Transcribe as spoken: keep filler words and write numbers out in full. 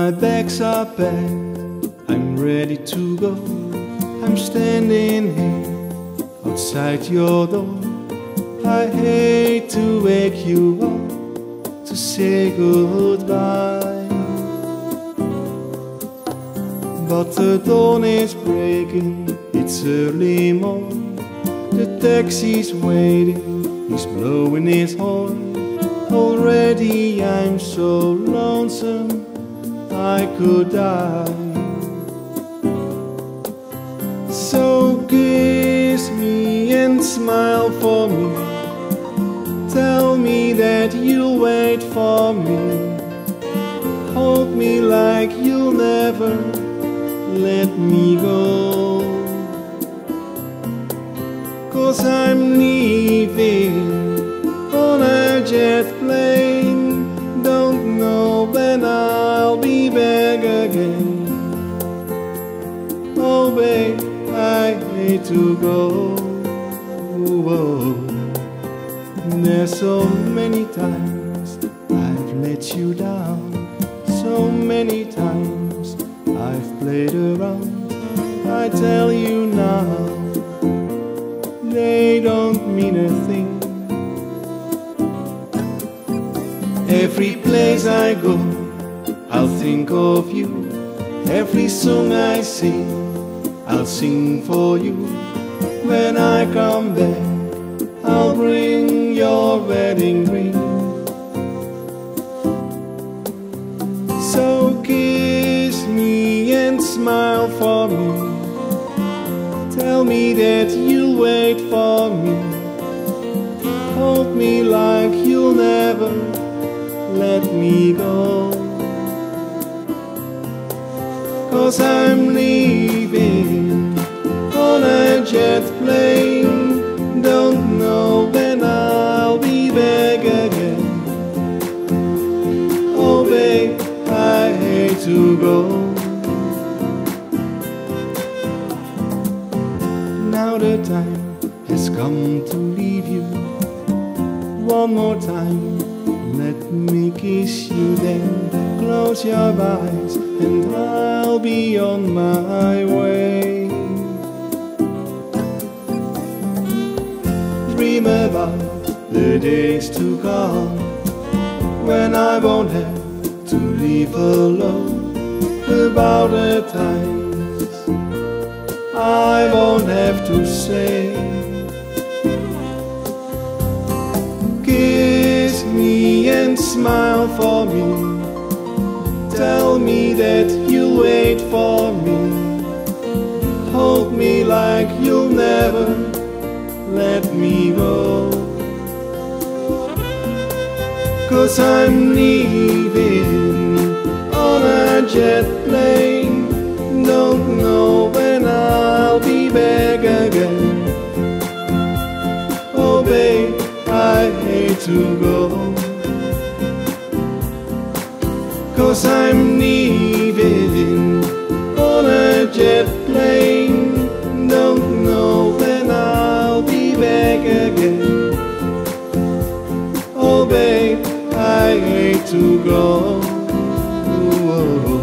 My bags are packed, I'm ready to go. I'm standing here outside your door. I hate to wake you up to say goodbye, but the dawn is breaking, it's early morning. The taxi's waiting, he's blowing his horn. Already I'm so lonesome, I could die. So kiss me and smile for me. Tell me that you'll wait for me. Hold me like you'll never let me go. 'Cause I'm leaving on a jet plane. Don't know when I'll be back again. Oh babe, I hate to go. Whoa. There's so many times I've let you down. So many times I've played around. I tell you now, they don't mean a thing. Every place I go, I'll think of you. Every song I sing, I'll sing for you. When I come back, I'll bring your wedding ring. So kiss me and smile for me. Tell me that you'll wait for me. Hold me like you'll never let me go. 'Cause I'm leaving on a jet plane. Don't know when I'll be back again. Oh babe, I hate to go. Now the time has come to leave you. One more time, let me kiss you, then close your eyes and I'll be on my way. Dream about the days to come, when I won't have to leave alone. About the times I won't have to say. Kiss me and smile for me. Tell me that you'll wait for me. Hold me like you'll never let me go. 'Cause I'm leaving on a jet plane. Don't know when I'll be back again. Oh babe, I hate to go. 'Cause I'm leaving on a jet plane. Don't know when I'll be back again. Oh babe, I hate to go. Whoa.